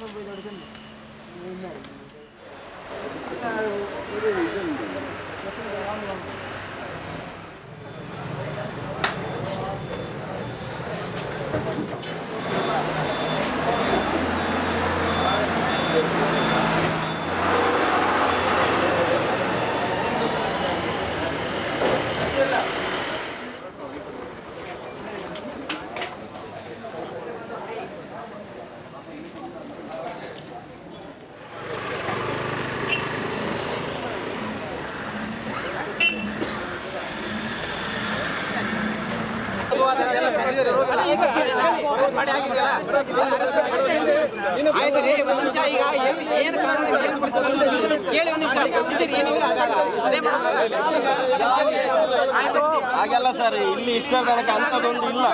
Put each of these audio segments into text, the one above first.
ಹಾಗೆಲ್ಲ ಸರ್ ಇಲ್ಲಿ ಇಷ್ಟ ತನಕ ಅಂಥದ್ದೊಂದು ಇಲ್ಲ.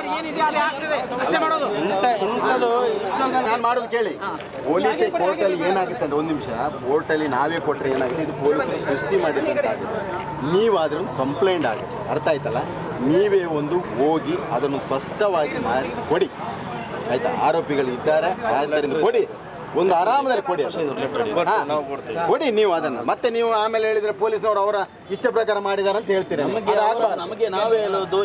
ನಾನು ಮಾಡೋದು ಕೇಳಿ, ಪೊಲೀಸ್ ಕೋರ್ಟಲ್ಲಿ ಏನಾಗುತ್ತೆ ಅಂದ್ರೆ ಒಂದು ನಿಮಿಷ, ಕೋರ್ಟಲ್ಲಿ ನಾವೇ ಕೊಟ್ಟರೆ ಏನಾಗುತ್ತೆ, ಇದು ಪೊಲೀಸರು ಸೃಷ್ಟಿ ಮಾಡಿದಂತಾಗುತ್ತೆ. ನೀವಾದ್ರೂ ಕಂಪ್ಲೇಂಟ್ ಆಗುತ್ತೆ, ಅರ್ಥ ಆಯ್ತಲ್ಲ? ನೀವೇ ಒಂದು ಹೋಗಿ ಅದನ್ನು ಸ್ಪಷ್ಟವಾಗಿ ಮಾಡಿ ಕೊಡಿ, ಆಯ್ತಾ? ಆರೋಪಿಗಳು ಇದ್ದಾರೆ, ಆದ್ದರಿಂದ ಕೊಡಿ, ಒಂದು ಆರಾಮದಲ್ಲಿ ಕೊಡಿ, ಕೊಡಿ ನೀವು ಅದನ್ನು. ಮತ್ತೆ ನೀವು ಆಮೇಲೆ ಹೇಳಿದ್ರೆ ಪೊಲೀಸ್ನವರು ಅವರ ಇಚ್ಛೆ ಪ್ರಕಾರ ಮಾಡಿದ್ದಾರೆ ಅಂತ ಹೇಳ್ತೀರಿ. ನಮಗೆ ನಾವೇ ಹೇಳೋದು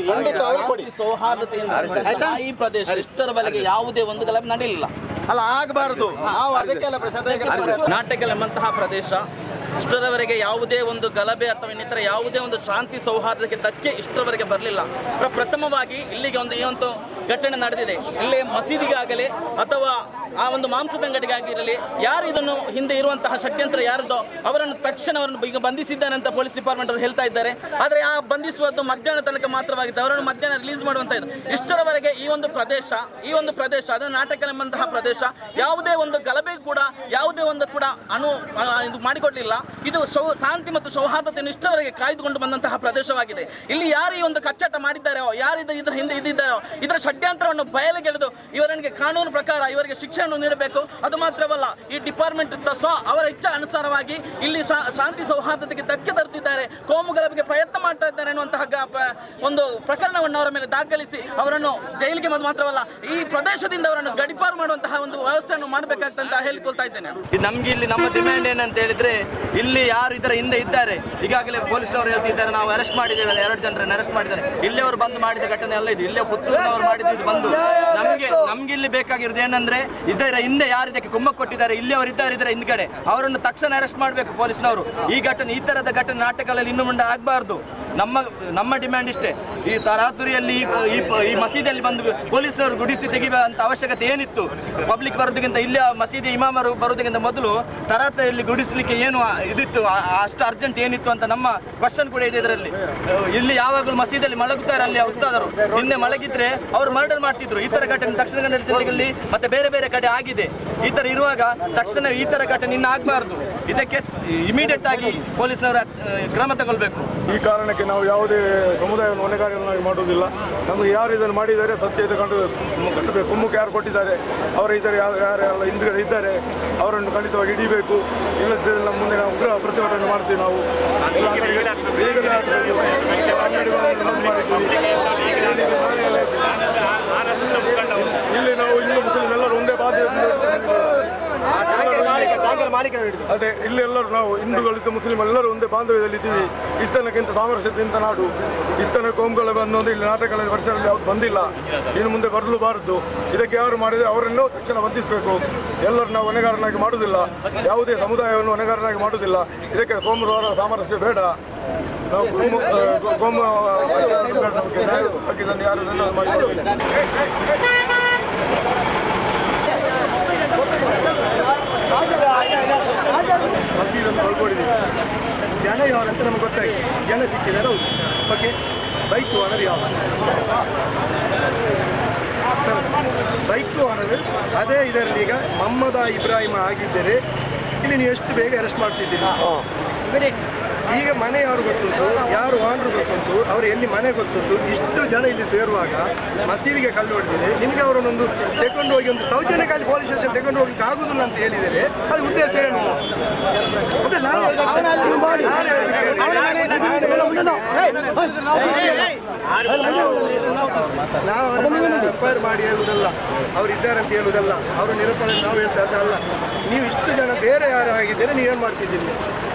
ಸೌಹಾರ್ದತೆಯಿಂದ ಈ ಪ್ರದೇಶ ಇಷ್ಟರ ಬಲೆಗೆ ಯಾವುದೇ ಒಂದು ಗಲಭೆ ನಡೆಯಲಿಲ್ಲ ಅಲ್ಲ, ಆಗಬಾರದು. ನಾವು ಅದಕ್ಕೆಲ್ಲ ನಾಟಕಲ್ ಎಂಬಂತಹ ಪ್ರದೇಶ ಇಷ್ಟರವರೆಗೆ ಯಾವುದೇ ಒಂದು ಗಲಭೆ ಅಥವಾ ಇನ್ನಿತರ ಯಾವುದೇ ಒಂದು ಶಾಂತಿ ಸೌಹಾರ್ದಕ್ಕೆ ಧಕ್ಕೆ ಇಷ್ಟರವರೆಗೆ ಬರಲಿಲ್ಲ. ಪ್ರಥಮವಾಗಿ ಇಲ್ಲಿಗೆ ಈ ಒಂದು ಘಟನೆ ನಡೆದಿದೆ. ಇಲ್ಲಿ ಮಸೀದಿಗಾಗಲಿ ಅಥವಾ ಆ ಒಂದು ಮಾಂಸದಂಗಡಿಗಾಗಿರಲಿ, ಯಾರು ಇದನ್ನು ಹಿಂದೆ ಇರುವಂತಹ ಷಡ್ಯಂತ್ರ ಯಾರದೋ ಅವರನ್ನು ತಕ್ಷಣ ಅವರನ್ನು ಈಗ ಬಂಧಿಸಿದ್ದಾನೆ ಅಂತ ಪೊಲೀಸ್ ಡಿಪಾರ್ಟ್ಮೆಂಟ್ ಅವರು ಹೇಳ್ತಾ ಇದ್ದಾರೆ. ಆದರೆ ಆ ಬಂಧಿಸುವುದು ಮಧ್ಯಾಹ್ನ ತನಕ ಮಾತ್ರವಾಗಿತ್ತು, ಅವರನ್ನು ಮಧ್ಯಾಹ್ನ ರಿಲೀಸ್ ಮಾಡುವಂತ ಇದೆ. ಇಷ್ಟರವರೆಗೆ ಈ ಒಂದು ಪ್ರದೇಶ ಅದನ್ನು ನಾಟಕಲ್ ಎಂಬಂತಹ ಪ್ರದೇಶ ಯಾವುದೇ ಒಂದು ಗಲಭೆ ಕೂಡ ಯಾವುದೇ ಒಂದು ಕೂಡ ಇದು ಮಾಡಿಕೊಡಲಿಲ್ಲ. ಇದು ಶಾಂತಿ ಮತ್ತು ಸೌಹಾರ್ದತೆಯನ್ನು ಇಷ್ಟರವರೆಗೆ ಕಾಯ್ದುಕೊಂಡು ಬಂದಂತಹ ಪ್ರದೇಶವಾಗಿದೆ. ಇಲ್ಲಿ ಯಾರು ಈ ಒಂದು ಕಚ್ಚಾಟ ಮಾಡಿದ್ದಾರೋ, ಯಾರು ಇದರ ಹಿಂದೆ ಇದ್ದಿದ್ದಾರೋ, ಇದರ ಷಡ್ಯಂತ್ರವನ್ನು ಬಯಲಿಗೆಳೆದು ಇವರಿಗೆ ಕಾನೂನು ಪ್ರಕಾರ ಇವರಿಗೆ ಶಿಕ್ಷೆಯನ್ನು ನೀಡಬೇಕು. ಅದು ಮಾತ್ರವಲ್ಲ, ಈ ಡಿಪಾರ್ಟ್ಮೆಂಟ್ ಅವರ ಇಚ್ಛೆ ಅನುಸಾರವಾಗಿ ಇಲ್ಲಿ ಶಾಂತಿ ಸೌಹಾರ್ದತೆಗೆ ಧಕ್ಕೆ ತರುತ್ತಿದ್ದಾರೆ, ಕೋಮು ಗಲಭೆಗೆ ಪ್ರಯತ್ನ ಮಾಡ್ತಾ ಇದ್ದಾರೆ ಎನ್ನುವಂತಹ ಒಂದು ಪ್ರಕರಣವನ್ನು ಅವರ ಮೇಲೆ ದಾಖಲಿಸಿ ಅವರನ್ನು ಜೈಲಿಗೆ ಮಾತ್ರವಲ್ಲ ಈ ಪ್ರದೇಶದಿಂದ ಅವರನ್ನು ಗಡಿಪಾರು ಮಾಡುವಂತಹ ಒಂದು ವ್ಯವಸ್ಥೆಯನ್ನು ಮಾಡಬೇಕಾಗ್ತಂತ ಹೇಳಿಕೊಳ್ತಾ ಇದ್ದೇನೆ. ನಮ್ಗೆ ಇಲ್ಲಿ ನಮ್ಮ ಡಿಮ್ಯಾಂಡ್ ಏನಂತ ಹೇಳಿದ್ರೆ, ಇಲ್ಲಿ ಯಾರು ಇದರ ಹಿಂದೆ ಇದ್ದಾರೆ, ಈಗಾಗಲೇ ಪೊಲೀಸ್ನವರು ಹೇಳ್ತಿದ್ದಾರೆ ನಾವು ಅರೆಸ್ಟ್ ಮಾಡಿದ್ದೇವೆ, 2 ಜನರನ್ನು ಅರೆಸ್ಟ್ ಮಾಡಿದ್ದಾರೆ. ಇಲ್ಲಿಯವರು ಬಂದು ಮಾಡಿದ ಘಟನೆ ಅಲ್ಲ ಇದು, ಇಲ್ಲೇ ಪುತ್ತೂರಿನವರು ಮಾಡಿದ್ದು ಬಂದು. ನಮ್ಗೆ ಇಲ್ಲಿ ಬೇಕಾಗಿರೋದು ಏನಂದ್ರೆ, ಇದರ ಹಿಂದೆ ಯಾರು ಇದಕ್ಕೆ ಕುಮ್ಮಕ್ಕು ಕೊಟ್ಟಿದ್ದಾರೆ, ಇಲ್ಲಿ ಅವರು ಇದ್ದಾರೆ ಇದರ ಹಿಂದ್ಗಡೆ, ಅವರನ್ನು ತಕ್ಷಣ ಅರೆಸ್ಟ್ ಮಾಡಬೇಕು ಪೊಲೀಸ್ನವರು. ಈ ತರದ ಘಟನೆ ನಾಟಕಗಳಲ್ಲಿ ಇನ್ನು ಮುಂದೆ ಆಗಬಾರ್ದು. ನಮ್ಮ ಡಿಮ್ಯಾಂಡ್ ಇಷ್ಟೇ. ಈ ತರಾತುರಿಯಲ್ಲಿ ಈ ಮಸೀದಿಯಲ್ಲಿ ಬಂದು ಪೊಲೀಸ್ನವರು ಗುಡಿಸಿ ತೆಗೆಯುವಂತ ಅವಶ್ಯಕತೆ ಏನಿತ್ತು? ಪಬ್ಲಿಕ್ ಬರೋದಕ್ಕಿಂತ ಇಲ್ಲಿ ಮಸೀದಿ ಇಮಾಮರು ಬರೋದಕ್ಕಿಂತ ಮೊದಲು ತರಾತುರಿಯಲ್ಲಿ ಗುಡಿಸಲಿಕ್ಕೆ ಏನು ಇದಿತ್ತು, ಅಷ್ಟು ಅರ್ಜೆಂಟ್ ಏನಿತ್ತು ಅಂತ ನಮ್ಮ ಕ್ವಶನ್ ಕೂಡ ಇದೆ ಇದರಲ್ಲಿ. ಇಲ್ಲಿ ಯಾವಾಗಲೂ ಮಸೀದಿಯಲ್ಲಿ ಮಲಗುತ್ತಾರೆ ಅಲ್ಲಿ ಉಸ್ತಾದರು, ನಿನ್ನೆ ಮಲಗಿದ್ರೆ ಅವರು ಮರ್ಡರ್ ಮಾಡ್ತಿದ್ರು. ಈ ತರ ಘಟನೆ ದಕ್ಷಿಣ ಕನ್ನಡ ಜಿಲ್ಲೆಯಲ್ಲಿ ಮತ್ತೆ ಬೇರೆ ಬೇರೆ ಕಡೆ ಆಗಿದೆ. ಈ ತರ ಇರುವಾಗ ತಕ್ಷಣ ಈ ತರ ಘಟನೆ ಇನ್ನು ಆಗಬಾರ್ದು. ಇದಕ್ಕೆ ಇಮಿಡಿಯೇಟ್ ಆಗಿ ಪೊಲೀಸ್ನವರು ಕ್ರಮ ತಗೊಳ್ಬೇಕು. ಈ ಕಾರಣಕ್ಕೆ ನಾವು ಯಾವುದೇ ಸಮುದಾಯವನ್ನು ಹೊಣೆಗಾರನ್ನಾಗಿ ಮಾಡುವುದಿಲ್ಲ. ನಮಗೆ ಯಾರು ಇದನ್ನು ಮಾಡಿದ್ದಾರೆ ಸತ್ಯತೆ ಕಟ್ಟಬೇಕು. ಕುಮ್ಮಕ್ಕೆ ಯಾರು ಕೊಟ್ಟಿದ್ದಾರೆ, ಅವರು ಇದ್ದಾರೆ, ಯಾರೆಲ್ಲ ಹಿಂದುಗಡೆ ಇದ್ದಾರೆ ಅವರನ್ನು ಖಂಡಿತವಾಗಿ ಹಿಡಿಬೇಕು. ಇಲ್ಲದಿದ್ದರೆ ನಮ್ಮ ಮುಂದೆ ನಾವು ಉಗ್ರ ಪ್ರತಿಭಟನೆ ಮಾಡ್ತೀವಿ. ನಾವು ಇಲ್ಲಿ ನಾವು ಹಿಂದೂ ಮುಸ್ಲಿಂ ಎಲ್ಲರೂ ಒಂದೇ ಬಾಧ್ಯ. ಅದೇ ಇಲ್ಲಿ ಎಲ್ಲರೂ ನಾವು ಹಿಂದೂಗಳಿದ್ದು ಮುಸ್ಲಿಂ ಎಲ್ಲರೂ ಒಂದೇ ಬಾಂಧವ್ಯದಲ್ಲಿದ್ದೀವಿ. ಇಷ್ಟನಕ್ಕಿಂತ ಸಾಮರಸ್ಯದಿಂದ ನಾಡು, ಇಷ್ಟನ ಕೋಮುಗಲಭೆ ಅನ್ನೋದು ಇಲ್ಲಿ ನಾಟಕಗಳ ವರ್ಷದಲ್ಲಿ ಯಾವುದು ಬಂದಿಲ್ಲ, ಇನ್ನು ಮುಂದೆ ಬರಲೂಬಾರದು. ಇದಕ್ಕೆ ಯಾರು ಮಾಡಿದರೆ ಅವರನ್ನು ತಕ್ಷಣ ಬಂಧಿಸಬೇಕು. ಎಲ್ಲರೂ ನಾವು ಹೊಣೆಗಾರನಾಗಿ ಮಾಡುವುದಿಲ್ಲ, ಯಾವುದೇ ಸಮುದಾಯವನ್ನು ಹೊಣೆಗಾರನಾಗಿ ಮಾಡುವುದಿಲ್ಲ. ಇದಕ್ಕೆ ಕೋಮು ಸಾಮರಸ್ಯ ಬೇಡ. ನಾವು ಕೋಮು ಇದನ್ನು ಯಾರು ಮಾಡಿ ಮಸೀದನ್ನು ಒಳಗೊಂಡಿದ್ದೀವಿ. ಜನ ಯಾವಂತ ನಮಗೆ ಗೊತ್ತಾಗಿದೆ, ಜನ ಸಿಕ್ಕಿದ್ದಾರೆ. ಹೌದು, ಓಕೆ. ಬೈಕ್ ಓನರ್ ಯಾವ ಸರ್? ಬೈಕ್ ಓನರ್ ಅದೇ ಇದರಲ್ಲಿ ಈಗ ಮೊಹಮ್ಮದ ಇಬ್ರಾಹಿಂ ಆಗಿದ್ದರೆ ಇಲ್ಲಿ ನೀವು ಎಷ್ಟು ಬೇಗ ಅರೆಸ್ಟ್ ಮಾಡ್ತಿದ್ದೀರಿ? ಈಗ ಮನೆ ಯಾರು ಗೊತ್ತುಂಟು, ಯಾರು ಓನರ್ ಗೊತ್ತುಂಟು, ಅವರು ಎಲ್ಲಿ ಮನೆ ಗೊತ್ತುಂಟು. ಇಷ್ಟು ಜನ ಇಲ್ಲಿ ಸೇರುವಾಗ ಮಸೀದಿಗೆ ಕಲ್ಲು ಹೊಡೆದಿದೆ. ನಿಮಗೆ ಅವರನ್ನೊಂದು ತೆಕೊಂಡು ಹೋಗಿ ಒಂದು ಸೌಜನ್ಯಕ್ಕಾಗಿ ಪೊಲೀಸ್ ಸ್ಟೇಷನ್ ತೆಕೊಂಡು ಹೋಗ್ಲಿಕ್ಕೆ ಆಗುದಿಲ್ಲ ಅಂತ ಹೇಳಿದರೆ ಅದು ಉದ್ದೇಶ ಏನು? ಮತ್ತೆ ನಾವು ಎಫ್ಐಆರ್ ಮಾಡಿ ಹೇಳುವುದಲ್ಲ, ಅವರು ಇದ್ದಾರೆ ಅಂತ ಹೇಳುವುದಲ್ಲ, ಅವರು ನಿರಪರಾಧಿ ನಾವು ಹೇಳ್ತಾ ಅದಲ್ಲ. ನೀವು ಇಷ್ಟು ಜನ ಬೇರೆ ಯಾರು ಆಗಿದ್ದೀರಿ, ನೀವೇನು ಮಾಡ್ತಿದ್ದೀರಿ?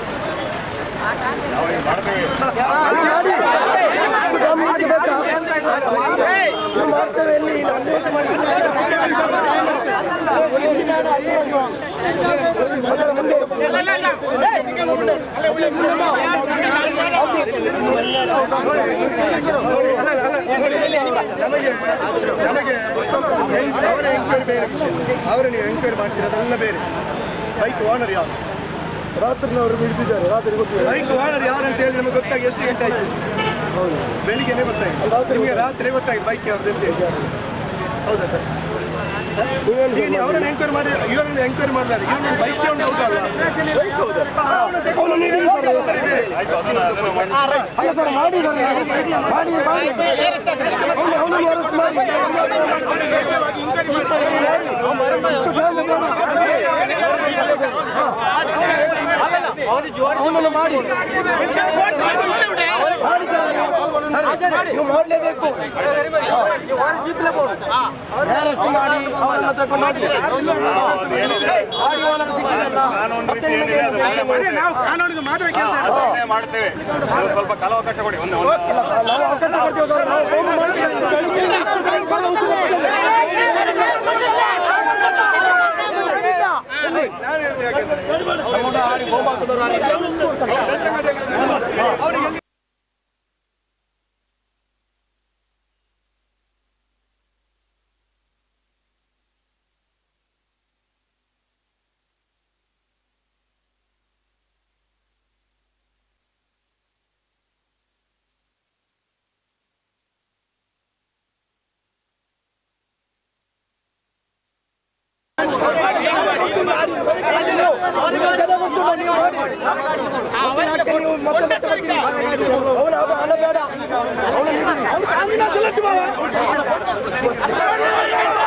ನಮಗೆ ಅವರ ಎಂಕ್ವೈರಿ ಬೇರೆ, ಅವರ ನೀವು ಎಂಕ್ವೈರಿ ಮಾಡ್ತಿರೋದೆಲ್ಲ ಬೇರೆ. ಬೈಕ್ ಓನರ್ ಯಾರು? ರಾತ್ರಿನವರು ಬಿಡ್ತಿದ್ದಾರೆ. ಬೈಕ್ ಓನರ್ ಯಾರು ಅಂತ ಹೇಳಿ ನಮಗೆ ಗೊತ್ತಾಗಿ ಎಷ್ಟು ಗಂಟೆ ಆಯ್ತು? ಬೆಳಿಗ್ಗೆನೆ ಗೊತ್ತಾಯ್ತು ನಿಮಗೆ, ರಾತ್ರಿ ಗೊತ್ತಾಯ್ತು ಬೈಕ್ ಯಾವ್ದು ಅಂತ ಹೇಳಿ. ಹೌದಾ ಸರ್? ಈಗ ಅವರನ್ನು ಎಂಕ್ವೈರಿ ಮಾಡಿ, ಇವರನ್ನು ಎಂಕ್ವೈರಿ ಮಾಡಿದ್ದಾರೆ. ಇವನು ಬೈಕ್ ಮಾಡಲೇಬೇಕು. ಮಾಡ್ತೇವೆ, ಸ್ವಲ್ಪ ಕಾಲಾವಕಾಶ ಕೊಡಿ. ಅವರಿಗೆ ಬೇಡ